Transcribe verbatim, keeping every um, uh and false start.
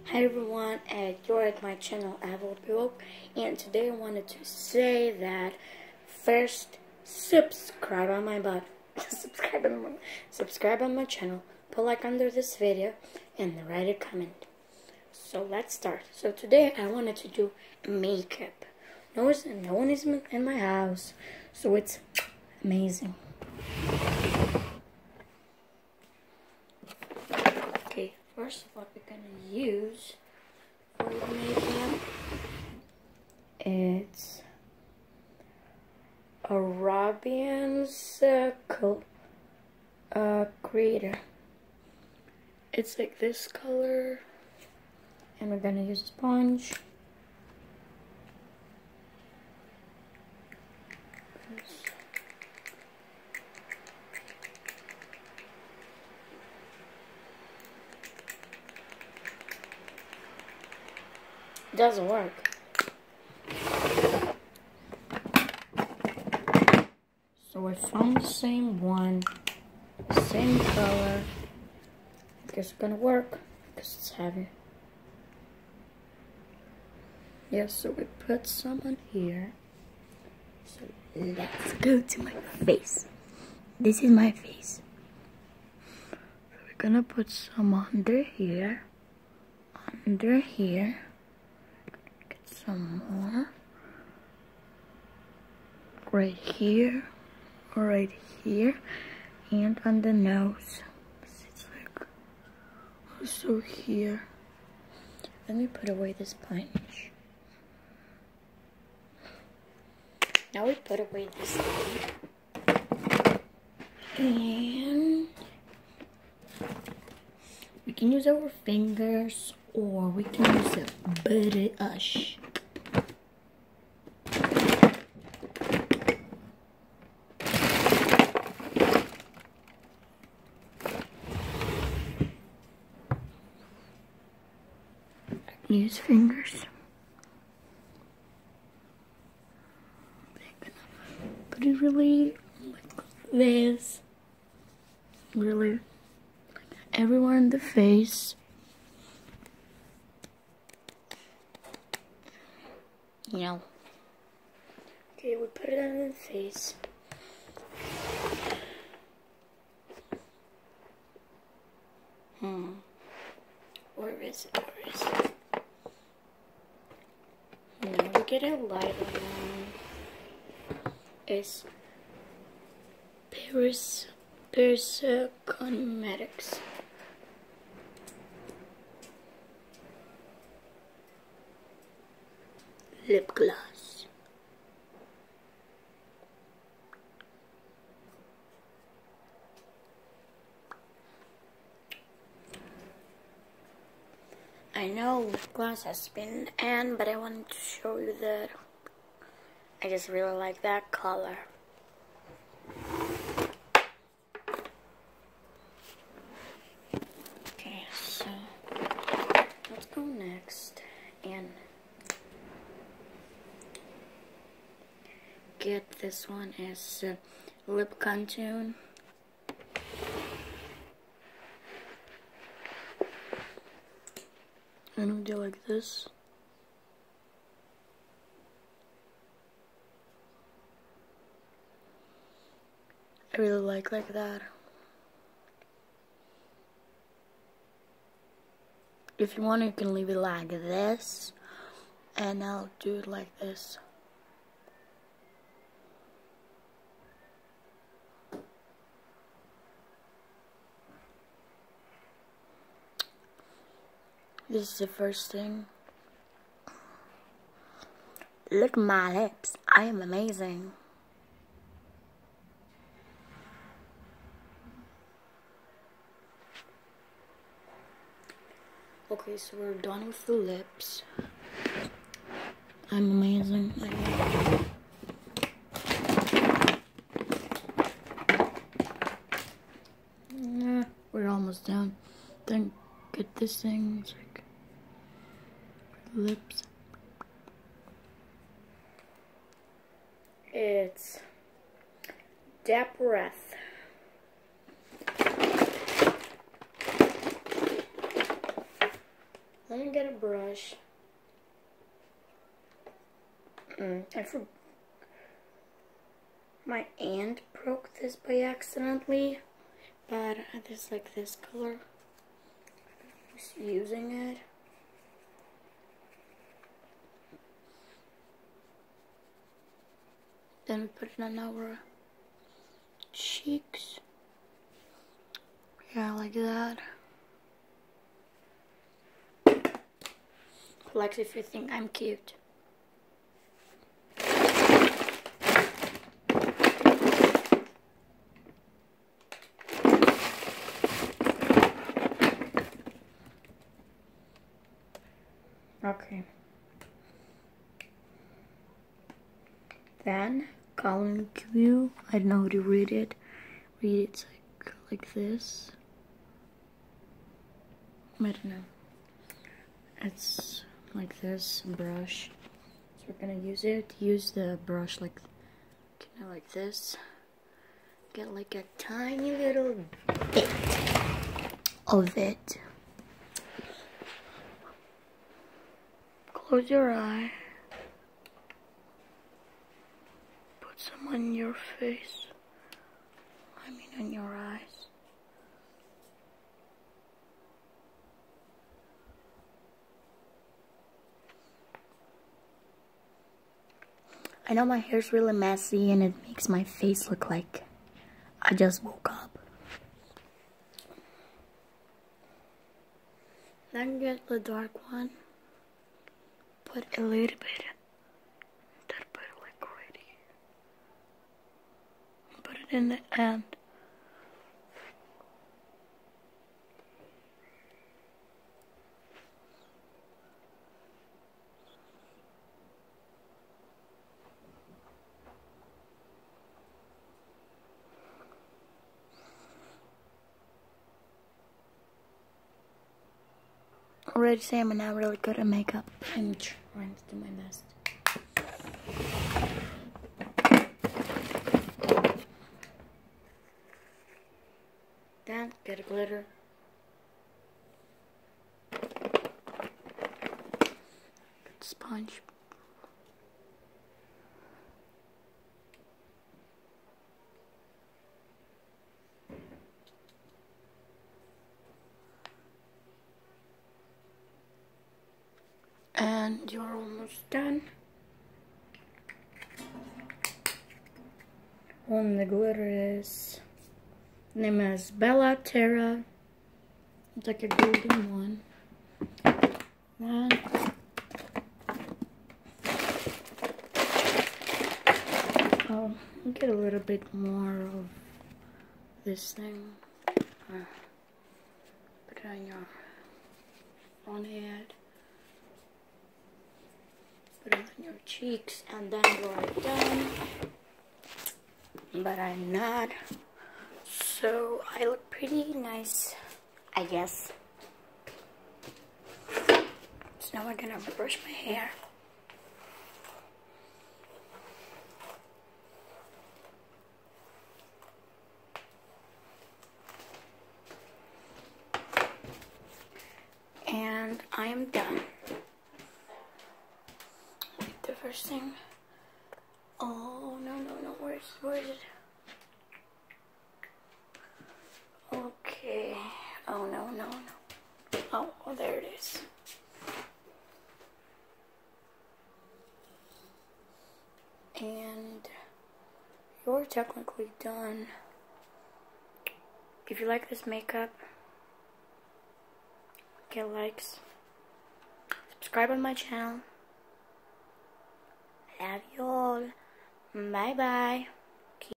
Hi everyone, and you're at my channel Avalbuok, and today I wanted to say that first, subscribe on my butt, subscribe on my, subscribe on my channel, put like under this video, and write a comment. So let's start. So today I wanted to do makeup. No, one's, no one is in my house, so it's amazing. Okay, first what we're gonna use for the makeup, it's a Robbins uh, uh, Creator. It's like this color, and we're gonna use a sponge. Doesn't work. So I found the same one, same color. I guess it's gonna work because it's heavy. Yeah, so we put some on here. So let's go to my face. This is my face. So we're gonna put some under here, under here. Some more right here, right here, and on the nose. It's like also here. Let me put away this sponge. Now we put away this thing, and we can use our fingers, or we can use a brush. Use fingers. Put it really like this. Really everywhere in the face. You know. Okay, we put it on the face. Hmm. Where is it? Where is it? Now we get a lighter one. It's Paris Paris uh, Cosmetics. Lip gloss. I know lip gloss has been in, but I wanted to show you that I just really like that color. Okay, so let's go next and get this one as uh, lip contour. And we'll do like this. I really like like that. If you want, you can leave it like this, and I'll do it like this. This is the first thing. Look at my lips. I am amazing. Okay, so we're done with the lips. I'm amazing. Yeah, we're almost done. Then get this thing. It's like lips. It's Dappereth. Let me get a brush. Mm, I forgot. My aunt broke this by accidentally, but I just like this color. Just using it. Then we put it on our cheeks. Yeah, like that. Flex if you think I'm cute. Okay. Then, Colin Q, I don't know how to read it. Read it like, like this. I don't know. It's like this brush. So we're gonna use it. Use the brush like, kind of like this. Get like a tiny little bit of it. Close your eye. Put some on your face. I mean on your eyes. I know my hair's really messy and it makes my face look like I just woke up. Then get the dark one. Put a little bit. Then put it like right here. Put it in the end. Already say I'm not really good at makeup. I'm trying to do my best. Then get a glitter. Get sponge. And you're almost done. One the glitter is name is Bella Terra. It's like a golden one. Then I'll get a little bit more of this thing. Uh, put it on your own head. Put it on your cheeks and then you're done. But I'm not. So I look pretty nice, I guess. So now we're gonna brush my hair. And I am done. The first thing. Oh no no no! Where's where is it? Okay. Oh no no no! Oh, oh there it is. And you're technically done. If you like this makeup, get likes, subscribe on my channel. Love you all. Bye bye.